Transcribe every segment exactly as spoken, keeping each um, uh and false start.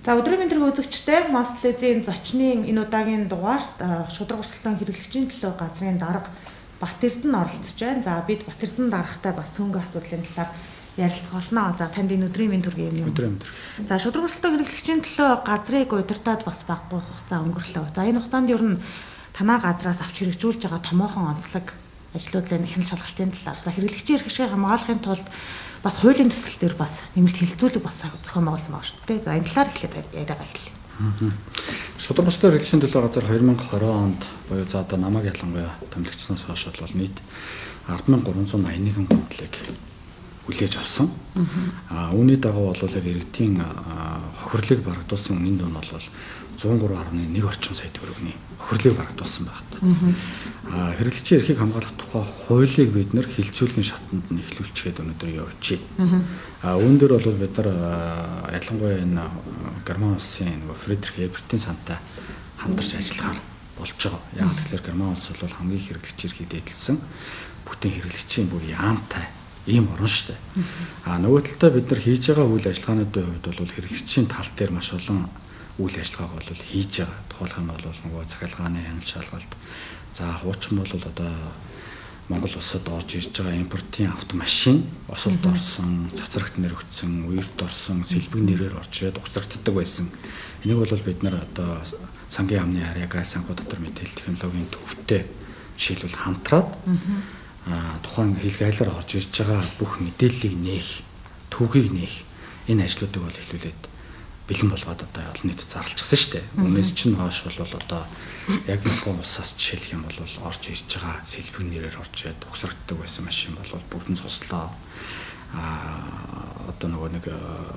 За өдрийн мэдрэг үзэгчтэй Мостлезийн зочны энэ удаагийн дугаарт шудраг өрсөлдөөн хэрэглэгчийн төлөө газрын дарга Бат Эрдэнэ оролцож байна. За бид Бат Эрдэнэ даргатай бас хөнгө асуудлын талаар ярилцах болно. За танд энэ өдрийн мэнд хүргэе юм. Өдрийн мэнд. За шудраг өрсөлдөөн хэрэглэгчийн төлөө газрыг удирдаад бас баггүй хугацаа өнгөрлөө. За энэ хугацаанд ер нь танаа газраас авч хэрэгжүүлж байгаа томоохон онцлог ажлуудлын хяналт шалгалтын талаар за хэрэглэгчийн эрх ашиг хамгаалахын тулд бас хуулийн төсөл дээр бас нэмэлт хилцүүлэг бас зохион байгуулсан байна шүү дээ. За энэ талаар эхлээд яриагаа эхэллээ. Шудраг өрсөлдөөн хэрэглэгчийн төлөө газар две тысячи двадцать онд буюу за одоо намайг ялангуяа томилогдсноос хойш бол нийт ардмын гурван зуун аян нэгэн гомдлыг хүлээж авсан. Аа үүний дагуу бол яг иргэдийн хохирлыг барагдуулсан үнийн дунд бол зуун гурван гаруй нэг орчим сая төгрөгийн хохирлыг барагдуулсан байна. Аа хэрэглэгчийн эрхийг хамгаалах тухай хуулийг бид нэр хилцүүлгийн шатанд нь эхлүүлчихэд өнөөдөр явуулчих. Аа үүн дээр бол бид нар ялангуяа энэ Герман улсын нөгөө Фридрих Эбертийн сантай хамтарч ажиллахаар болж байгаа. Яг тэгэхээр Герман улс бол хамгийн хэрэглэгчийн эрхийг дээдлсэн бүтэн хэрэглэгчийн бүр яамтай ийм орн шүү дээ. Аа нөгөө талдаа бид нар хийж байгаа үйл ажиллагаануудын хувьд бол хэрэглэгчийн тал дээр маш олон үйл ажиллагааг бол хийж байгаа. Тухайлх юм бол нөгөө цахилгааны хяналт шалгалт. За хуучин бол одоо Монгол улсад орж ирж байгаа импортын автомашин осолд орсон, цацрагт нэр өгсөн, үерт орсон, сэлбэг нэрээр орж ирээд угсрагддаг байсан. Энийг бол бид нар одоо сангийн яамны харьяа газ санхүү дотор мэдээлэл технологийн төвтэй жишээлбэл хамтраад аа тухайн хэлгээлээр орж ирж байгаа бүх мэдээллийг нээх, төвгийг нээх энэ ажлуудыг бол эхлүүлээд бэлэн болгоод одоо олон нийтэд зарлчихсан шүү дээ. Өмнөөс чинь хойш бол одоо яг нэгэн улсаас жишээлх юм бол орж ирж байгаа сэлбэг нэрээр орж ирээд угсрагддаг байсан машин бол бүрдэн цуслаа. Аа одоо нөгөө нэг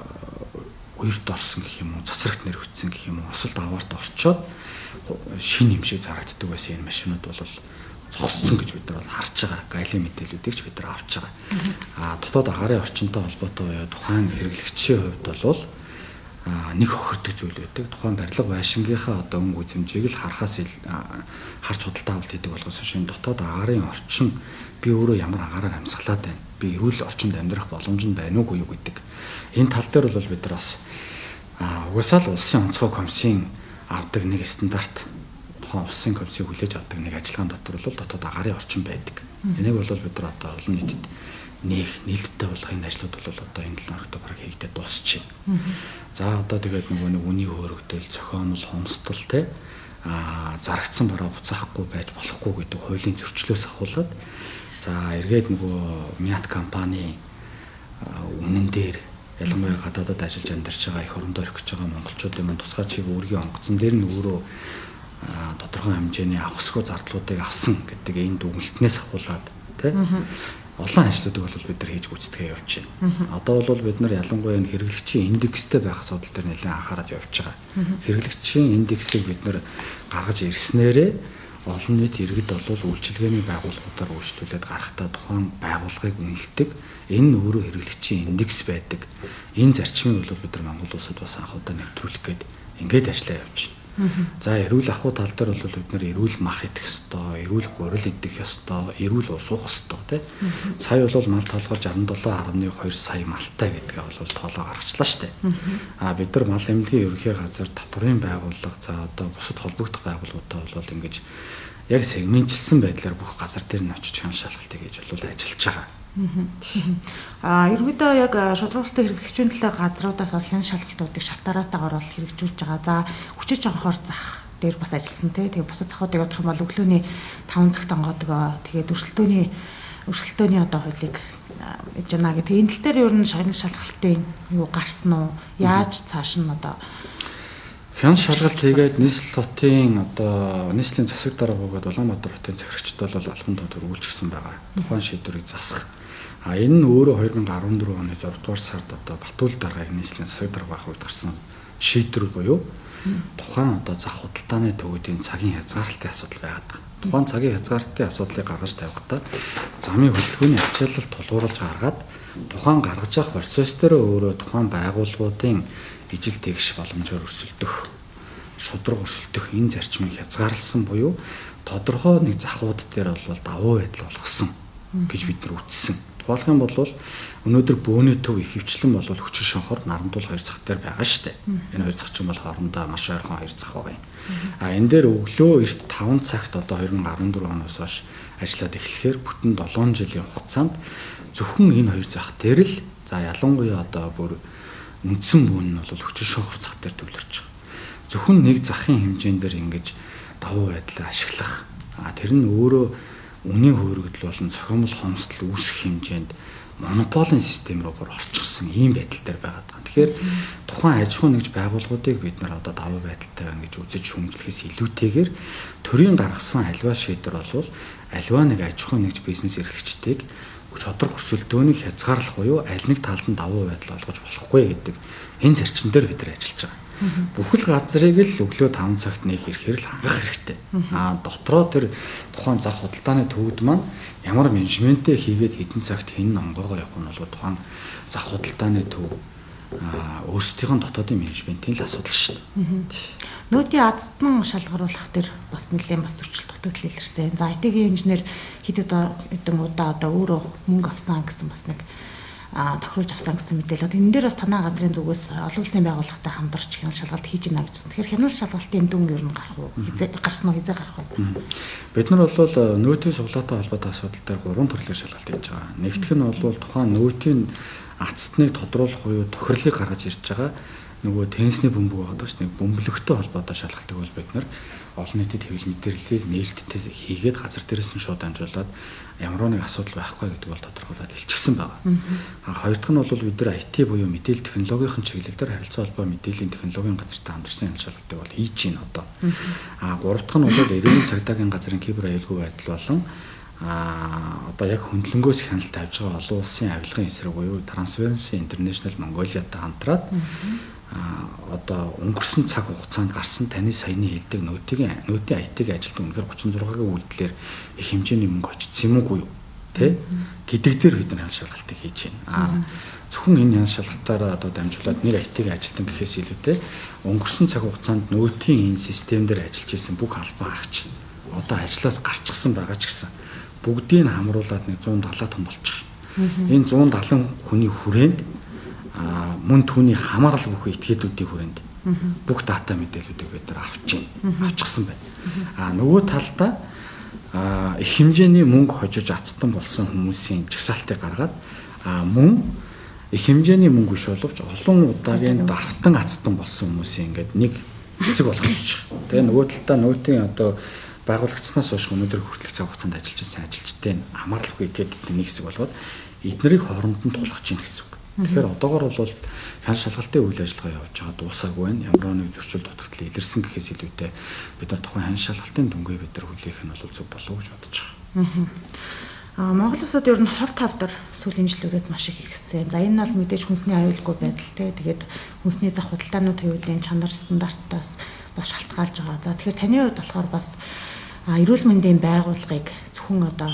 үерт орсон гэх юм уу, цацрагт нэр өгсөн гэх юм уу, осолд аваарт орчоод шин юм шиг зарагддаг байсан энэ машинууд бол зогссон гэж бид нар бол харж байгаа. Галийн мэдээллүүдийг ч бид нар авч байгаа. Аа дотоод агарын орчинтой холбоотой тухайн хэрэглэгчийн хувьд бол а нэг хохирдог зүйл байдаг. Тухайн барилга байшингийнхаа одоо өнгө үзэмжийг л харахаас харж худалдаа авалт хийдэг болгосон шин дотоод агарын орчин би өөрөө ямар агаараар амьсгалаад байна. Би эрүүл орчинд амьдрах боломж нь байна уугүй юу гэдэг. Энэ тал дээр бол бид нар бас угаасаа л улсын онцгой комиссийн авдаг нэг стандарт тухайн улсын комиссийг хүлээж авдаг нэг ажиллагаан дотор бол дотоод агарын орчин байдаг. Энийг бол бид нар одоо олон нийтэд нэх нээлттэй болгохын ажлууд бол одоо энэ талаар одоо бараг хийгдээд дуусчих. За одоо тэгээд нөгөө нэг үний хөөрөгдөл, зохиомл, хомсдол те а зарагдсан бараа буцаахгүй байж болохгүй гэдэг хуулийн зөрчлөөс ахуулаад за эргээд нөгөө Мят компани үнэн дээр ялангуяа гадаадад ажиллаж амьдарч байгаа их орондоо орхиж байгаа монголчуудын мань тусгай чиг өөрийн онгоцон дээр нь өөрөө тодорхой хэмжээний авахсгүй зардлуудыг авсан гэдэг энэ дүгнэлтнээс ахуулаад те олон ажлуудыг бол бид нар хийж гүйцэтгээ явж байна. Одоо бол бид нар ялангуяа хэрэглэгчийн индекстэй байх асуудал дээр нэлээд анхаарал явуулж байгаа. Хэрэглэгчийн индексийг бид нар гаргаж ирснээрээ олон нийт иргэд бол үйлчилгээний байгууллагуудаар үйлчлүүлээд гарахтаа тухайн байгууллагыг үнэлдэг. Энэ нь өөрөө хэрэглэгчийн индекс байдаг. Энэ зарчмыг бол бид нар Монгол улсад бас анх удаа нэвтрүүлэх гээд ингээд ажиллаа явж байна. За эрүүл ахуй тал дээр бол бид нар эрүүл мах идэх ёстой, эрүүл гурил идэх ёстой, эрүүл ус уух ёстой тий. Сая бол мал толгой шестьдесят seven point two сая малтай гэдгээ бол тоолоо гаргачлаа штэ. А бид нар мал эмнэлгийн ерөнхий газар татврын байгууллага за одоо бусад холбогдох байгууллагуудаа бол ингэж яг сегментчилсэн байдлаар бүх газар дээр нь очиж хяналт шалгалтыг хийж бол ажиллаж байгаа. А ерөнхийдөө яг шудраг өрсөлдөөн хэрэглэгчийн төлөө газруудаас олон шалгалтуудыг шалтгараатаагаар бол хэрэгжүүлж байгаа. За хүчиж анхоор зах дээр бас ажилласан тий. Тэгээ бусад захуудыг бодох юм бол өглөөний таван цагт онгоодгоо тэгээд өрсөлдөөний өрсөлдөөний одоо хуулийг ээж байна гэх. Энэ тал дээр ер нь шагнал шалгалтын юу гарсан уу? Яаж цааш нь одоо хяналт шалгалт хийгээд нийслэл хотын одоо нийслэлийн засаг дарга бөгөөд Улаанбаатар хотын захирагчд бол албан төвд үргэлжлүүлсэн байгаа. Тухайн шийдвэрийг засах. А энэ нь өөрөө две тысячи fourteen оны six дугаар сард одоо Батүл даргаыг нийслэлийн засаг дарга байх үед гарсан шийдвэр буюу тухайн одоо зах худалдааны төвүүдийн цагийн хязгаарлалтын асуудал байгаад байгаа. Тухайн цагийн хязгаарлалтын асуудлыг гаргаж тавихдаа замын хөдөлгөөний ачаалал тулгуурлаж гаргаад тухайн гаргаж авах процесс дээр өөрөө тухайн байгууллагуудын ижил тэгш боломжоор өрсөлдөх, шудраг өрсөлдөх энэ зарчмыг хязгаарласан буюу тодорхой нэг захууд дээр бол давуу байдал болгосон гэж бид нар үздсэн. Тухайлх юм бол өнөөдөр бөөний төв их хвчлэн бол хүчин шонхор нарандуул хоёр зах дээр байгаа шүү дээ. Энэ хоёр зах чинь бол хоорондоо маш ойрхон хоёр зах байгаа юм. А энэ дээр өглөө эрт таван цагт одоо две тысячи дөрвөн оноос хойш ажиллаад эхлэхээр бүтэн долоон жилийн хугацаанд зөвхөн энэ хоёр зах дээр л за ялангуяа одоо бүр үндсэн бүүн нь бол хүчин шонхор зах дээр төвлөрч байгаа. Зөвхөн нэг захын хэмжээнд дээр ингэж давуу байдлаа ашиглах. А тэр нь өөрөө үнийн хөөргөдөл болон цохимол хомсдол үүсэх хэмжээнд монополийн систем руу бүр орчихсон ийм байдал дээр байгаа даа. Тэгэхээр тухайн аж ахуй нэгж байгууллагуудыг бид нар одоо давуу байдалтай байна гэж үзэж шүүмжлэхээс илүүтэйгээр төрийн гаргасан альва шийдвэр бол альва нэг аж ахуй нэгж бизнес эрхлэгчдийг чадвар өрсөлдөөнийг хязгаарлах буюу аль нэг талд нь давуу байдал олгож болохгүй гэдэг энэ зарчим дээр бид нар ажиллаж байгаа. Бүхэл газрыг л өглөө таван цагт нэг ирэхээр л хангах хэрэгтэй. Аа дотроо тэр тухайн зах худалдааны төвд маань ямар менежменттэй хийгээд хэдэн цагт хэн онгоогоо явах нь бол тухайн зах худалдааны төв аа өөрсдийн дотоодын менежментийн л асуудал шүү дээ. Нөөдийн азтан шалгаруулах төр бас нэлээд бас зөрчил дутагдал илэрсэн. За ай ти-ийн инженер хэдэд хэдэн удаа одоо өөрөө мөнгө авсан гэсэн бас нэг а тохируулж авсан гэсэн мэдээлэл. Энэ дээр бас танай газрын зүгээс олон улсын байгууллагатай хамтарч хяналт шалгалт хийж байна гэсэн. Тэгэхээр хяналт шалгалтын дүн ер нь гарах уу? Гарсан уу? Хизээ гарах уу? Бид нар бол нөөтийн суглаатай холбоотой асуудал дээр гурван төрлийн шалгалт хийж байгаа. Нэгдүгээр нь бол тухайн нөөтийн ацтныг тодруулах буюу тохирлыг гаргаж ирж байгаа нөгөө теннисний бөмбөг байдаг ш. Нэг бөмбөлөгтэй холбоотой шалгалтыг бол бид нар олон нийтэд хэвлэл мэдээллийг нээлттэй хийгээд газар дээрээс нь шууд амжуулаад ямар нэг асуудал байхгүй гэдэг бол тодорхойлоод илчилсэн байгаа. А хоёр дахь нь бол бид нар ай ти буюу мэдээлэл технологийн чиглэлээр харилцаа холбоо мэдээллийн технологийн газартай хамтарсан хяналт шалгалтыг бол хийж байна одоо. А гурав дахь нь бол эрүүл цагдаагийн газрын кибер аюулгүй байдал болон а одоо яг хөндлөнгөөс хяналт тавьж байгаа олон улсын авилгын эсрэг буюу Transparency International Mongolia-тай хамтраад а одоо өнгөрсөн цаг хугацаанд гарсан таны саяны хэлдэг нөөтийн нөөтийн ай ти-г ажилтан үнэхээр тридцать шестой-гийн үйлдэлээр их хэмжээний мөнгө очсон юм уу тий гэдэг дээр бид нар хяналт шалгалтыг хийж байна. А зөвхөн энэ хяналт шалгалтаараа одоо дамжуулаад нэг ай ти-г ажилтан гэхээс илүүтэй өнгөрсөн цаг хугацаанд нөөтийн энэ систем дээр ажиллаж исэн бүх албан агч одоо ажлаас гарчихсан байгаа ч гэсэн бүгдийг хамруулад нэг one seventy том болчих. Энэ one seventy хүний хүрээнд а мөн түүний хамаарал бүхэн этгээдүүдийн хүрээнд бүх дата мэдээллүүдийг бид нар авч байна. Авчихсан байна. А нөгөө талдаа а их хэмжээний мөнгө хожиж ацтан болсон хүмүүсийн жагсаалтыг гаргаад а мөн их хэмжээний мөнгө биш боловч олон удаагийн давтан ацтан болсон хүмүүсийн ингээд нэг хэсэг болгочих. Тэгээ нөгөө талдаа нөөтийн одоо байгуулагдсанаас хойш өнөөдөр хүртэлх цаг хугацаанд ажиллаж байсан ажилчтай хамаарал бүхэн этгээдүүдийн нэг хэсэг болгоод эднэрийг хооронд нь тулгаж чинь гэсэн. Тэгэхээр одоогор бол хяналт шалгалтын үйл ажиллагаа явуулж байгаа дуусаагүй байна. Ямар нэг зөрчил дутагдал илэрсэн гэхээс илүүтэй бид нар тухайн хяналт шалгалтын дүнгээ бид нар хүлээх нь бол зөв болов уу гэж бодож байгаа. Аа Монгол улсад ер нь хор тавдар сүүлийн жилүүдэд маш их ихсэн. За энэ бол мэдээж хүнсний аюулгүй байдал те. Тэгээд хүнсний зах худалдааны төвийн чанар стандартаас бас шалтгаалж байгаа. За тэгэхээр таны хувьд болохоор бас эрүүл мэндийн байгууллагыг зөвхөн одоо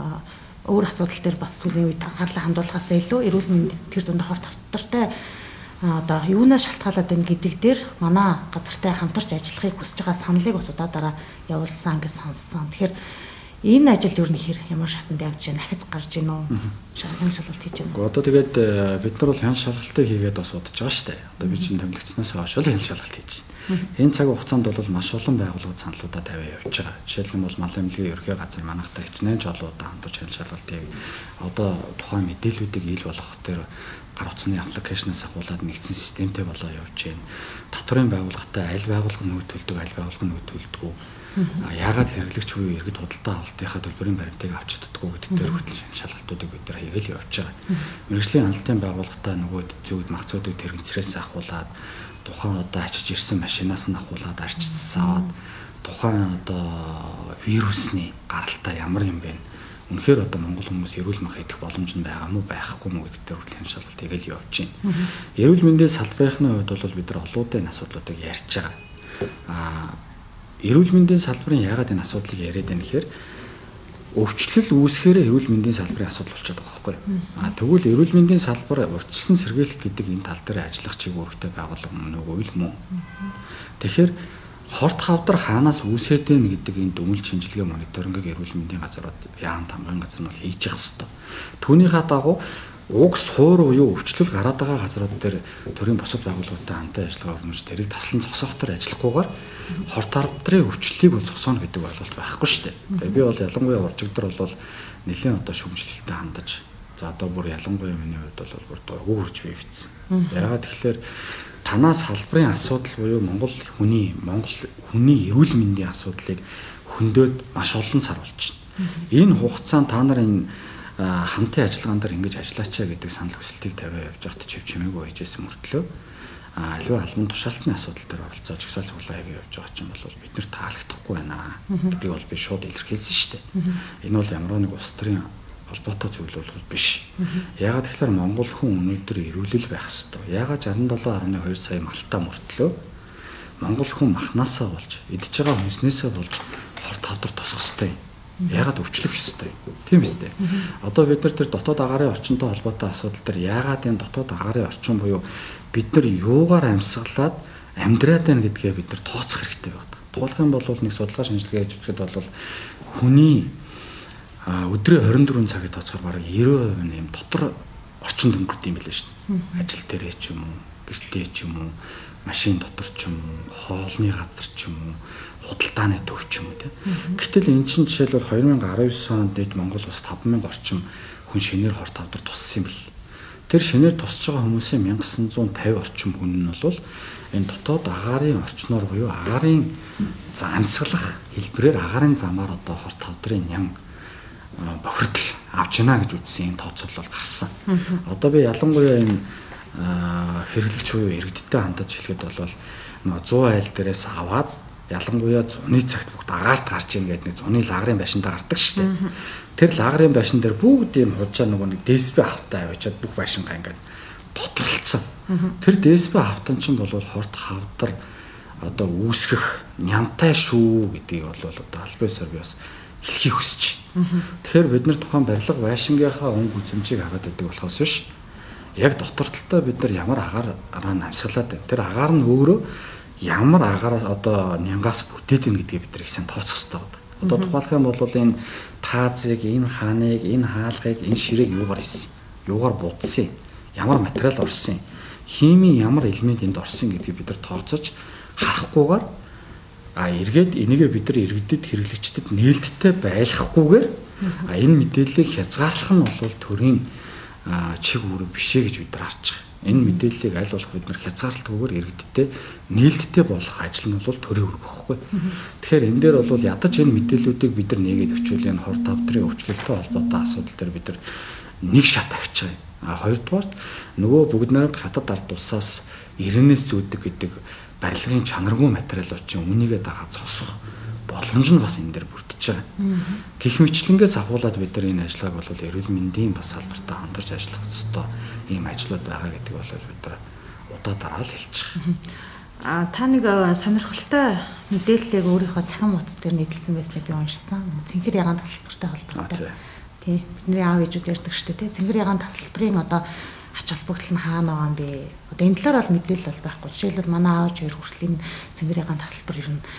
өөр асуудал дээр бас сүүлийн үед анхаарлаа хандуулахаас илүү эрүүл мэнд тэр дунд хор тавтартай одоо юунаас шалтгаалаад байна гэдэг дээр манай газартай хамтарч ажиллахыг хүсэж байгаа саналыг бас удаадараа явуулсан гэж сонссон. Тэгэхээр энэ ажил юу нэхэр ямар шатанд явж байна? Ахиц гарч гин үү? Шалгалт шалгалт хийж байна уу? Одоо тэгээд бид нар бол хяналт шалгалтыг хийгээд бас удаж байгаа шүү дээ. Одоо би чинь томилогдсноос хойш л хяналт шалгалт хийж байна. Энэ цаг хугацаанд бол маш олон байгууллагууд саналуудаа тавиа явж байгаа. Жишээлх юм бол Малын эмнэлгийн ерхий газрын манайхтай хичнээн жолуудаа хамтарч хяналт шалгалтыг одоо тухайн мэдээллүүдийг ил болгох төр гар утасны аппликейшнээс ахуулаад нэгдсэн системтэй болоо явж байна. Татварын байгууллагатай аль байгууллага нөөтөлдөг, аль байгууллага нөөтөлдөггүй. А яагаад хэрэглэгч буюу иргэд худалдаа авалтынхаа төлбөрийн баримтыг авч чаддаггүй гэдэг дээр хүртэл шалгалтуудыг бид нар хийгээл явж байгаа. Мэргэжлийн хяналтын байгууллагатай нөгөө зөвд мах зүйдүүд тэрэгцрээс ахуулаад тухайн одоо ачиж ирсэн машинаас нь ахуулаад арчицсан аваад тухайн одоо вирусны гаралтай ямар юм бэ? Үнэхээр одоо монгол хүмүүс эрүүл мах идэх боломж нь байгаа мó байхгүй мó гэдэг дээр хүртэл шалгалт хийгээл явж байна. Эрүүл мэндийн салбарын хувьд бол бид нар олоодын асуудлуудыг ярьж байгаа. А эрүүл мэндийн салбарын яагаад энэ асуудлыг яриад байна гэхээр өвчлөл үүсэхээр эрүүл мэндийн салбарын асуудал болчиход байгаа байхгүй. А тэгвэл эрүүл мэндийн салбар урьдчилсан сэргийлэх гэдэг энэ тал дээр ажиллах чиг үүрэгтэй байгууллага мөн үгүй л мөн. Тэгэхээр хорт хавдар хаанаас үүсээд байна гэдэг энэ дүгнэлт шинжилгээ мониторингийг эрүүл мэндийн газрууд яам тамгын газар нь бол хийж явах хэрэгтэй. Түүнийхээ дагуу уг суур буюу өвчлөл гараад байгаа газрууд дээр төрийн бусад байгууллагуудтай хамтан ажиллагаа өрнөж тэрийг таслан зогсоохоор ажиллахгүйгээр хор тавдрын өвчлөлийг бол зогсооно гэдэг ойлголт байхгүй шүү дээ. Тэгээ би бол ялангуяа уржигдэр бол нэлийн одоо шүүмжлэлтэй хандаж за одоо бүр ялангуяа миний хувьд бол бүр дургүй хурж бий гэсэн. Яагаад тэгэхээр танаас салбарын асуудал буюу Монгол хүний Монгол хүний эрүүл мэндийн асуудлыг хөндөд маш олон сар болж байна. Энэ хугацаанд та нар энэ хамтын ажиллагаан дээр ингэж ажиллаачаа гэдэг санал хүсэлтийг тавиа явж байхад чив чимээгүй байжсэн мөртлөө аливаа албан тушаалтны асуудал дээр оролцоод жагсаал цуглаа хийгээ явж байгаа ч юм бол бид нэр таалагдахгүй байна гэдгийг бол би шууд илэрхийлсэн шүү дээ. Энэ бол ямар нэг улс төрийн холбоотой зүйл бол биш. Яагаад тэгэхээр Монгол хүн өнөөдөр эрүүлэл байх ёстой. Яагаад шестьдесят seven point two сая малтаа мөртлөө Монгол хүн махнасаа болж идж байгаа хүнснээсээ болж хор тавдар тусах ёстой. Яагаад өвчлөх ёстой? Тийм үстэй. Одоо бид нар тэр дотоод агаарын орчинтой холбоотой асуудал дээр яагаад энэ дотоод агаарын орчин буюу бид нар юугаар амьсгалаад амьдраад байна гэдгээ бид нар тооцох хэрэгтэй байдаг. Туулах юм бол нэг судалгаа шинжилгээ хийж үзэхэд бол хүний өдрийн twenty four цагийг тооцохоор бараг ninety percent юм дотор орчинд өнгөрдөг юм билээ шүү дээ. Ажил дээрээ ч юм уу, гэртээ ч юм уу, машин дотор ч юм уу, хоолны газар ч юм уу, худалдааны төв ч юм уу тийм. Гэтэл эн чинь жишээлбэл twenty nineteen онд дэд Монгол улс five thousand орчим хүн шинээр хор тавдар туссан юм бэл. Тэр шинээр тусч байгаа хүмүүсийн one thousand one hundred fifty орчим хүн нь бол энэ дотоод агаарын орчноор буюу агаарын за амьсгалах хэлбэрээр агаарын замаар одоо хор тавдрын ням бохирдол авч яана гэж үзсэн энэ тооцоол бол гарсан. Одоо би ялангуяа энэ хэрэглэгч буюу иргэдтэй хандаж хэлэхэд бол нөгөө one hundred айл дээрээс аваад ялангуяа зуны цагт бүгд агаарт гарч ийн гэдэг нэг зуны лагрын байшинтай гардаг шүү дээ. Тэр лагрын байшин дээр бүгд ийм хужаа нөгөө нэг ДСП хавтаа аваачаад бүх байшингаа ингээд доторлцсон. Тэр ДСП хавтан чинь бол хорт хавдар одоо үүсгэх нямтай шүү гэдгийг бол одоо албан ёсоор би бас хэлхийг хүсэж байна. Тэгэхээр бид нар тухайн барилга байшингийнхаа өнгө үзэмжийг хараад байдаг болохоос биш. Яг дотор талдаа бид нар ямар агаараа намсгалаад байна. Тэр агаар нь өөрөө ямар агаараа одоо нянгаас бүтээд байна гэдгийг бид нар их сайн тооцох хэрэгтэй байдаг. Одоо тухайлх юм бол энэ таазыг, энэ хааныг, энэ хаалгыг, энэ ширээг юугаар хийсэн? Юугаар будсан? Ямар материал орсон? Химийн ямар элемент энд орсон гэдгийг бид нар тооцож харахгүйгээр а эргээд энийгээ бид нар иргэдэд хэрэглэгчдэд нээлттэй байлгахгүйгээр а энэ мэдээллийг хязгаарлах нь бол төрийн чиг үүрэг бишээ гэж бид нар харж байгаа. Энэ мэдээллийг аль болох бид нар хязгаарлалтгүйгээр иргэдтэй нээлттэй болох ажил нь бол төрийн үүрэг байхгүй. Тэгэхээр энэ дээр бол ядаж энэ мэдээллүүдийг бид нар нээгээд өчүүл энэ хор тавдрын өвчлөлтөй холбоотой асуудал дээр бид нар нэг шат агч байгаа. А хоёрдугаарт нөгөө бүгд найрамд хатад ард тусаас ирээнээс зүүдэг гэдэг барилгын чанаргүй материалууд чинь үнийгээ дагаа зогсох боломж нь бас энэ дээр бүрдэж байгаа. Гэх мэтлэнгээс ахуулаад бид нар энэ ажиллагааг бол эрүүл мэндийн бас салбартаа хамтарч ажиллах ёстой ийм ажлууд байгаа гэдэг бол бид нар удаа дараа л хэлж байгаа. А та нэг сонирхолтой мэдээллийг өөрийнхөө цахим утас дээр нийтлсэн байсныг би уншсан. Цэнхэр ягаан тасалбартай холбоотой. Тий. Бидний аав ээжүүд ярьдаг шүү дээ. Цэнхэр ягаан тасалбарын одоо ач холбогдол нь хаана байгаа юм бэ? Одоо энэ талаар бол мэдээлэл бол байхгүй. Жишээлбэл манай аав хоёр хүртэл энэ цэнхэр ягаан тасалбар ер нь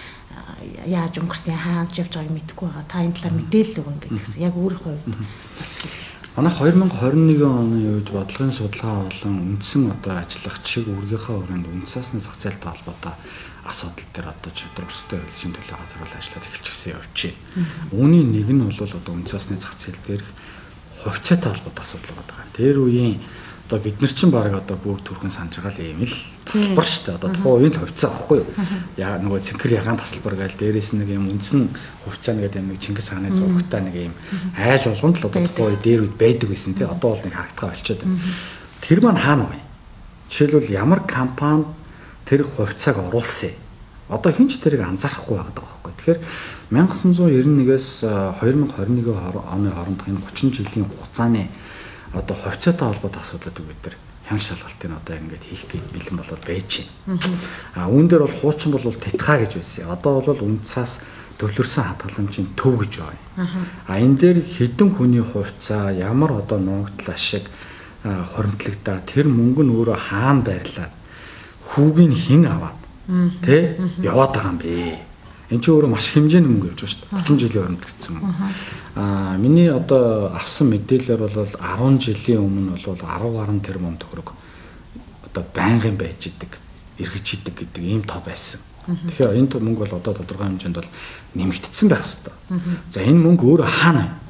яаж өнгөрсөн, хаанч явж байгааг мэдэхгүй байгаа. Та энэ талаар мэдээлэл өгнө гэдэгсэн. Яг өөрийнхөө хувьд бас манай twenty twenty-one оны үед бодлогын судалгаа болон үндсэн одоо ажиллах чиг үүргийнхаа өрөөнд үндэсний зах зээлтэй холбоотой асуудал дээр одоо чиглэл өсөлтөй хэлшин төлөө газар бол ажиллаад эхэлчихсэн явж байна. Үүний нэг нь бол одоо үндэсний зах зээл дээр хувьцаатай холбоотой асуудал байгаа. Тэр үеийн одоо бид нар чинь баг одоо бүр түрхэн санаж байгаа л юм л тасалбар шүү дээ. Одоо тухайн үеийн хувьцаа байхгүй юу? Яа нөгөө цэнхэр ягаан тасалбар гээл дээрээс нэг юм үндсэн хувьцаа нэгэд юм нэг Чингис хааны зурагтай нэг юм айл болгонд л одоо тухайн үе дээр үед байдаг байсан тий. Одоо бол нэг харагдгаа болчиход байна. Тэр маань хаана вэ? Жишээлбэл ямар компани тэр хувьцааг оруулсан. Одоо хинч тэрийг анзаарахгүй байгаа байхгүй. Тэгэхээр nineteen ninety-one-ээс twenty twenty-one оны хооронд энэ thirty жилийн хугацааны одоо хувьцаатай холбоотой асуудлуудыг бид нар хяналт шалгалтыг одоо ингээд хийх гээд бэлэн болоод байж байна. А үүн дээр бол хуучин бол тэтхаа гэж байсан. Одоо бол үнд цаас төвлөрсөн хадгаламжийн төв гэж байна. А энэ дээр хэдэн хүний хувьцаа ямар одоо нуугдл ашиг хоримтлагдаа тэр мөнгө нь өөрөө хаана байрлаад хүүгийн хэн аваад тэ яваад байгаа юм бэ? Энд чинь өөрөө маш хэмжээний мөнгө явж байгаа шүү дээ. орчим жилийн оронд гэсэн юм. Аа миний одоо авсан мэдээлэлээр бол арван жилийн өмнө бол арван гаруй тэрбум төгрөг одоо байнгын байж идэг, эргэж идэг гэдэг ийм тоо байсан. Тэгэхээр энэ мөнгө бол одоо тодорхой хэмжээнд бол нэмэгдсэн байх ёстой. За энэ мөнгө өөрөө хаана вэ?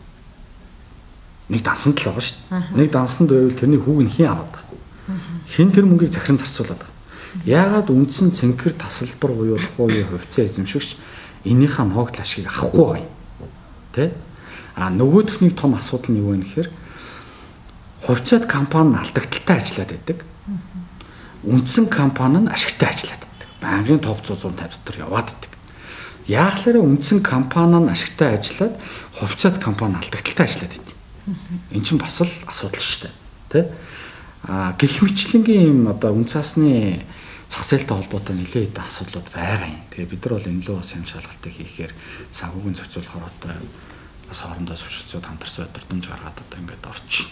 Нэг дансанд л байгаа шүү дээ. Нэг дансанд байвал тэрний хүүг нь хэн аваад байгаа? Хэн тэр мөнгийг захиран зарцуулаад байгаа? Яагаад үндсэн цэнхэр тасалбар буюу тухайн хувьцаа эзэмшигч энийхээ ногдол ашгийг авахгүй юм? Тэ? А нөгөөх нэг том асуудал нь юу вэ гэхээр хувьцаат компани алдагдaltaй ажиллаад байдаг. Үндсэн компани нь ашигтай ажиллаад байдаг. Банкны топ цуц сум тавь дотор яваад байдаг. Яахлаараа үндсэн компани нь ашигтай ажиллаад хувьцаат компани алдагдaltaй ажиллаад байдаг. Эн чинь бас л асуудал шүү дээ. Тэ? А гэх мэтлэнгийн юм одоо үн цаасны зах зээлтэй холбоотой нэлээд их асуудлууд байгаа юм. Тэгээ бид нар бол энэ лөө бас юм шалгалтыг хийхээр санхүүгийн зохицуулахаар одоо бас хоорондоо сурчцууд хамтарсан өдөртөмж гаргаад одоо ингээд орчих.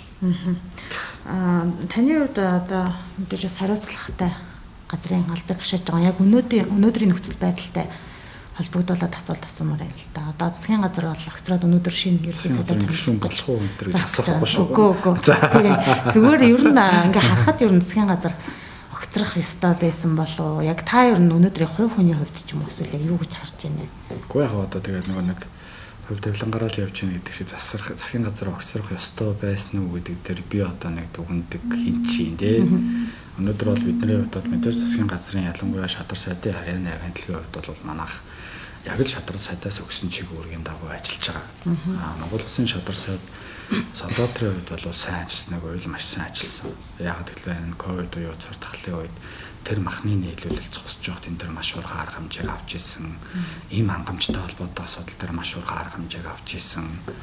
Аа таны хувьд одоо мэдээж бас хариуцлагатай газрын албыг хашааж байгаа. Яг өнөөдрийн өнөөдрийн нөхцөл байдалтай холбогдуулаад асуулт асуумаар байна л да. Одоо засгийн газар бол огцроод өнөөдөр шинэ ерөнхий сайдаар гишүүн болох уу энэ гэж асуухгүй шүү. Үгүй үгүй. Тэгээ зүгээр ер нь ингээ харахад ер нь засгийн газар огцрох ёстой байсан болов уу? Яг та ер нь өнөөдрийн хувь хүний хувьд ч юм уу эсвэл яг юу гэж харж байна вэ? Үгүй яг одоо тэгээд нөгөө нэг хувь тавилангаар л явж байна гэдэг шиг засарх засгийн газар огцрох ёстой байсан уу гэдэг дээр би одоо нэг дүгндэг хин чинь дээ. Өнөөдөр бол бидний хувьд бол мэдээж засгийн газрын ялангуяа шадар сайдын харьяаны агентлагийн хувьд бол манайх яг л шадар сайдаас өгсөн чиг үүргийн дагуу ажиллаж байгаа. Аа Монгол Улсын шадар сайд солиотрын хувьд бол сайн ажилласныг ойл маш сайн ажилласан. Яг тэгэхээр энэ ковид уу цар тахлын үед тэр махны нийлүүлэлт зогсож явахд энэ төр маш урхан арга хэмжээг авч ирсэн. Ийм хангамжтай холбоотой асуудал дээр маш урхан арга хэмжээг авч ирсэн.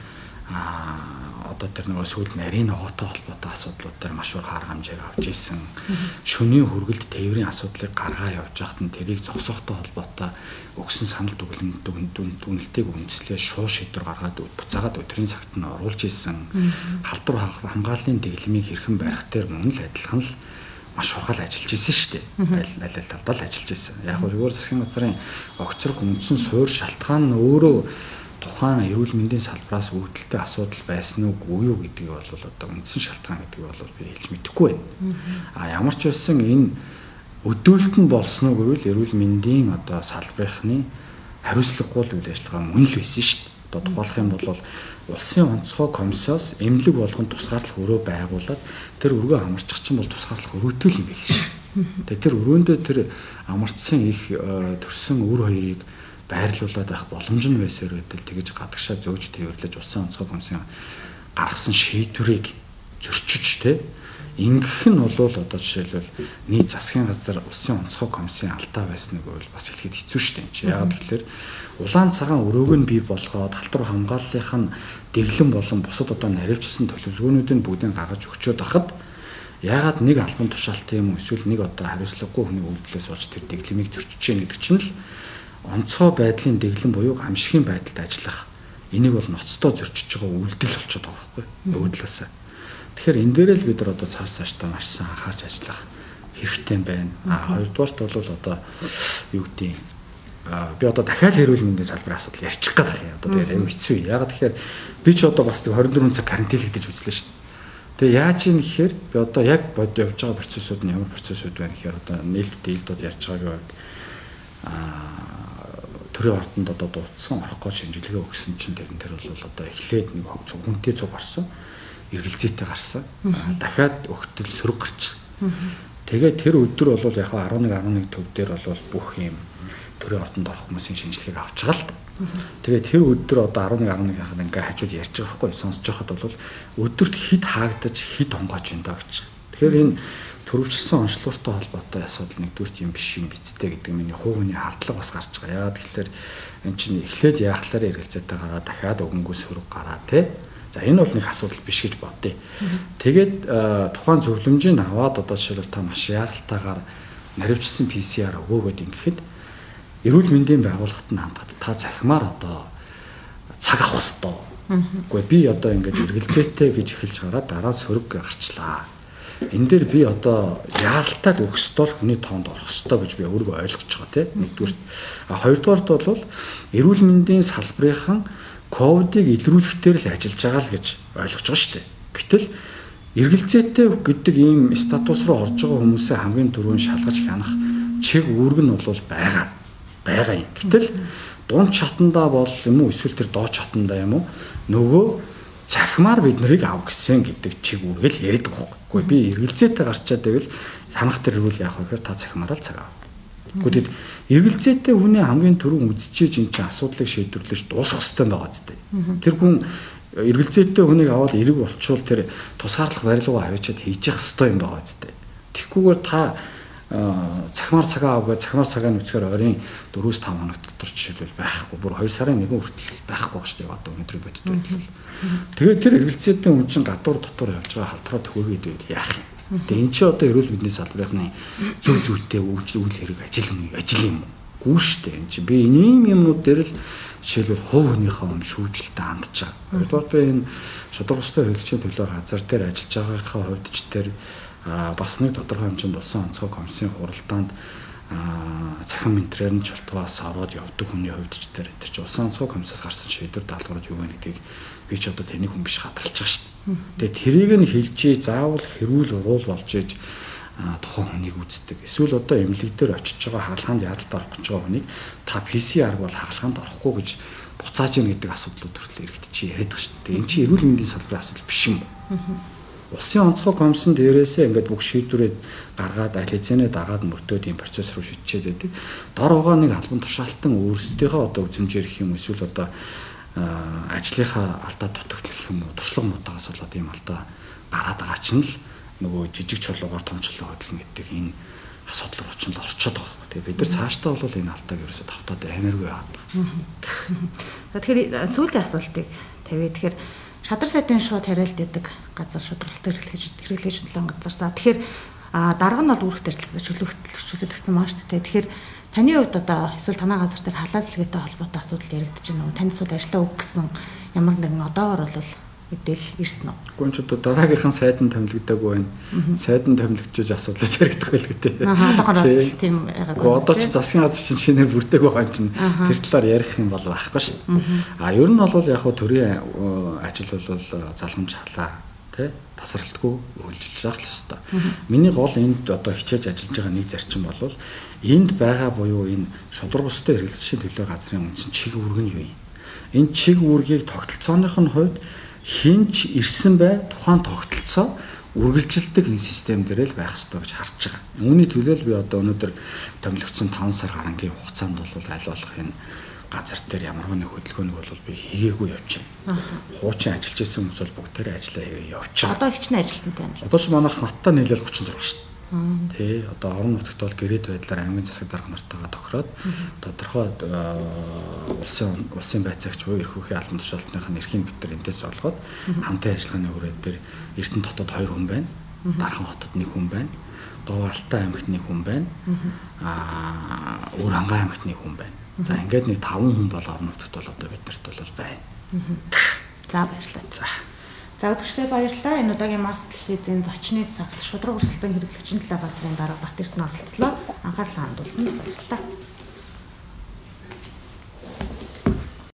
Аа одоо тэр нөгөө сүүл нарийн ногоотой холбоотой асуудлууд дээр маш урхан арга хэмжээг авч ирсэн. Шөнийн хүргэлт тээврийн асуудлыг гаргаа явж байхад нь тэрийг зогсоохтой холбоотой өгсөн санал дүгнэлтийг үндэслээ шууд шийдвэр гаргаад буцаагаад өдрийн цагт нь оруулж ирсэн. Халдвар хамгааллын дэглэмийг хэрхэн барих дээр мөн л адилхан л маш ургаал ажиллаж ирсэн шүү дээ. Аль аль талдаа л ажиллаж ирсэн. Яг нь зүгээр засгийн газрын огцрох үндсэн суурь шалтгаан нь өөрөө тухайн эрүүл мэндийн салбараас үүдэлтэй асуудал байсан уу юу гэдгийг бол одоо үндсэн шалтгаан гэдгийг бол би хэлж мэдэхгүй байна. А ямар ч байсан энэ өдөөлт нь болсон уу гэвэл эрүүл мэндийн одоо салбарынхны хариуцлагагүй үйл ажиллагаа мөн л байсан шүү дээ. Одоо тухайлах юм бол улсын онцгой комиссоос эмнэлэг болгон тусгаарлах өрөө байгуулад тэр өргөө амарчих чинь бол тусгаарлах өрөөтэй л юм байл шүү. Тэгээ тэр өрөөндөө тэр амарчсан их төрсэн үр хоёрыг байрлуулад байх боломж нь байсаар байтал тэгэж гадагшаа зөөж тээвэрлэж улсын онцгой комиссын гаргасан шийдвэрийг зөрчиж тэ ингэх нь бол одоо жишээлбэл нийт засгийн газар улсын онцгой комиссын алдаа байсныг бол бас хэлэхэд хэцүү шүү дээ. Яг тэгэхээр улаан цагаан өрөөг нь бий болгоод халдвар хамгааллынх нь дэглэм болон бусад одоо наривчлсан төлөвлөгөөнүүдийг бүгдийг гаргаж өгчөөд ахад яагаад нэг албан тушаалтын юм эсвэл нэг одоо хариуцлагагүй хүний үйлдэлээс болж тэр дэглэмийг зөрчиж чинь гэдэг чинь л онцгой байдлын дэглэм буюу гамшигын байдалд ажиллах энийг бол ноцтой зөрчиж байгаа үйлдэл болчиход байгаа байхгүй өөдлөөсөө. Тэгэхээр энэ дээрээ л бид нар одоо цааш цаашдаа маш сайн анхаарч ажиллах хэрэгтэй байна. А хоёрдугаарт бол одоо юу гэдэг би одоо дахиад эрүүл мэндийн салбарын асуудал ярьчих гээд байна. Одоо тэгээд аюу хэцүү. Ягаад тэгэхээр би ч одоо бас двадцать четыре цаг карантинлэгдэж үзлээ шүү дээ. Тэгээ яаж юм гэхээр би одоо яг бод явж байгаа процессууд нь ямар процессууд байна гэхээр одоо нээлттэй илдүүд ярьж байгаагийн үед аа төрийн ордонд одоо дуудсан орох гол шинжилгээ өгсөн чинь тэрэн дээр бол одоо эхлээд нэг цугунтий цуг гарсан, эргэлзээтэй гарсан. Дахиад өгтөл сөрөг гарч. Тэгээд тэр өдөр бол яг eleven eleven төв дээр бол бүх юм төрийн ордонд орох хүмүүсийн шинжилгээг авч байгаа л та. Тэгээд тэр өдөр одоо eleven eleven-ийн ингээ хажууд ярьж байгаа байхгүй сонсож байхад бол өдөрт хид хаагдаж хид хонгоож энэ дагч. Тэгэхээр энэ төрөвчлсөн онцлогтой холбоотой асуудал нэгдүгээр юм биш юм бицтэй гэдэг миний хувийн хардлага бас гарч байгаа. Яагаад тэгэхээр эн чинь эхлээд яахлаар эргэлзээтэй гараа дахиад өнгөө сөрөг гараа тий. За энэ бол нэг асуудал биш гэж бодъё. Тэгээд тухайн зөвлөмжийг аваад одоо жишээлбэл та маш яаралтайгаар наривчлсан пи си ар өгөөгөөд ингэхэд эрүүл мэндийн байгууллагт нь хандхад та захимаар одоо цаг авах ёстой. Үгүй би одоо ингээд эргэлзээтэй гэж эхэлж гараад дараа сөрөг гарчлаа. энэ дээр би одоо яаралтай л өгөх ёстой л хүний тоонд орох ёстой гэж би өөрийгөө ойлгож байгаа тийм. Нэгдүгээр. А хоёрдугаарт бол эрүүл мэндийн салбарынхан ковидыг илрүүлэхээр л ажиллаж байгаа л гэж ойлгож байгаа шүү дээ. Гэтэл эргэлзээтэй гэдэг ийм статус руу орж байгаа хүмүүсээ хамгийн түрүүнд шалгаж хянах чиг үүрэг нь бол байгаа. байгаа юм. Гэтэл дунд чатандаа бол юм уу эсвэл тэр доод чатандаа юм уу нөгөө цахимаар бид нарыг ав гэсэн гэдэг чиг үүргэл яриад байгаа байхгүй. Би эргэлзээтэй гарчаад байвал танах тэр ирүүл яах вэ гэхээр та цахимаараа цаг ав. Гэхдээ эргэлзээтэй хүний хамгийн түрүүн үзчихэж энэ чинь асуудлыг шийдвэрлэж дуусгах хэрэгтэй байгаа зү. Тэр хүн эргэлзээтэй хүнийг аваад эрэг болчвол тэр тусгаарлах барилгаа хавьчаад хийж явах хэрэгтэй юм байгаа зү. Тэгхгүйгээр та цахимаар цагаа авгаа цахимаар цагаа нүцгээр оройн дөрвөөс таван хоног дотор жишээлбэл байхгүй бүр хоёр сарын нэгэн хүртэл байхгүй ба шүү дээ одоо өнөөдрийн бодит байдлаар. Тэгээд тэр эргэлзээтэй хүн чинь гадуур дотор явж байгаа халтраа төхөөгээд байл яах юм. Тэгээд эн чинь одоо эрүүл мэндийн салбарынхны зөв зүйтэй үйл хэрэг ажил юм ажил юм гүү шүү дээ. Эн чинь би ийм юмнууд дээр л жишээлбэл хувь хүнийхээ өн шүүжилтэд хандж байгаа. Хоёрдугаар би энэ шударга ёстой хэрэглэгчийн төлөө газар дээр ажиллаж байгаагийнхаа хувьд ч тэр бас нэг тодорхой хэмжээнд улсын онцгой комиссийн хуралдаанд цахим ментрээр нь шултгаас ороод явдаг хүний хувьд ч тэр тэр чинь улсын онцгой комиссаас гарсан шийдвэр даалгаврууд юу вэ гэдгийг би ч одоо тэний хүн биш хадгалж байгаа шүү дээ. Тэгээ тэрийг нь хэлжээ заавал хэрүүл уруул болж ээж тухайн хүнийг үздэг. Эсвэл одоо эмнэлэг дээр очиж байгаа хаалганд яаралд орох гэж байгаа хүнийг та пэ цэ ар бол хаалганд орохгүй гэж буцааж ийн гэдэг асуудлууд хүртэл иргэдчи яриад байгаа шүү дээ. Энэ чинь эрүүл мэндийн салбарын асуудал биш юм уу? Улсын онцгой комиссын дээрээсээ ингээд бүх шийдвэрээ гаргаад ализэнэ дагаад мөрдөөд ийм процесс руу шийдчихэд байдаг. Дор байгаа нэг албан тушаалтан өөрсдийнхөө одоо үзмжээр их юм эсвэл одоо ажлынхаа алдаа дутагдал гэх юм уу туршлага муудагаас болоод ийм алдаа гараад байгаа чинь л нөгөө жижиг чулуугаар том чулуу хөдлөн гэдэг энэ асуудал руу ч л орчод байгаа хэрэг. Тэгээ бид нар цаашдаа бол энэ алдааг ерөөсөд тавтаад амиргүй яадаг. Тэгэхээр сүүлийн асуултыг тавья. Тэгэхээр шадар сайдын шууд хариалт өгдөг газар шударгалтай хэрэглэж хэрэглэж газар. За тэгэхээр дарга нь бол үүрэг төрөлсөн чөлөөлөгдсөн маа шүү дээ. Тэгэхээр таны хувьд одоо эсвэл танай газар дээр халааз лгээтэй холбоотой асуудал яригдаж байна уу? Танд эсвэл ажиллаа өг гэсэн ямар нэгэн одоогор бол мэдээлэл ирсэн үү? Гүн ч одоо дараагийнхан сайдан томилогдоогүй байна. Сайдан томилогдож асуудал яригдах байл гэдэг. Аа одоогор тийм байгаагүй. Одоо ч засгийн газар чинь шинээр бүрдэг байгаа юм чинь тэр талаар ярих юм бол байхгүй шүү дээ. А ер нь бол яг хөө төрийн ажил бол залгамж халаа тий тасралтгүй үргэлжилж явах л ёстой. Миний гол энд одоо хичээж ажиллаж байгаа нэг зарчим бол энд байгаа буюу энэ шударга ёстой хэрэглэгчийн төлөө газрын үндсэн чиг үүрэг нь юу юм? Энэ чиг үүргийг тогтолцооных нь хувьд хинч ирсэн бай тухайн тогтолцоо үргэлжилдэг энэ систем дээр л байх ёстой гэж харж байгаа. Үүний төлөө би одоо өнөөдөр томилогдсон таван сар гарангийн хугацаанд бол аль болох энэ газар дээр ямар нэг хөдөлгөөнийг бол би хийгээгүй явчихна. Хуучин ажиллаж исэн хүмүүс бол бүгдээрээ ажиллаа хийгээ явчихна. Одоо хичнээн ажилтнууд байна. Одоо ч манайх надтай нийлээл гучин зураг шүү дээ. Тэ одоо орон нутагт бол гэрээд байдлаар аймгийн засаг дарга нартайгаа тохироод тодорхой улсын улсын байцаагч буюу эрх хөхий албан тушаалтныхын эрхийн битэр энэс олгоод хамтын ажиллагааны хүрээд дээр Эрдэнэ хотод хоёр хүн байна. Дархан хотод нэг хүн байна. Говь Алтай аймагт нэг хүн байна. Аа Өвөр Хангай аймагт нэг хүн байна. За ингээд нэг таван хүн бол орон нутагт бол одоо биднэрт бол байна. За баярлалаа. За За өдөртөө баярлалаа. Энэ удаагийн маст дэлхийзийн зочны цагт шударга өрсөлдөөн хэрэглэгчийн төлөө газрын дарга Бат Эрдэнэ оролцлоо. Анхаарлаа хандуулсанд баярлалаа.